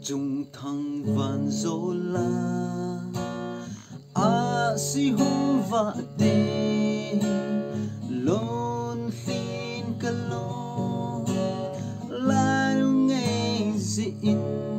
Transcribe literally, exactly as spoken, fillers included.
Trung thăng van dô la a si hung va te lon thin ka lo la ngay zi in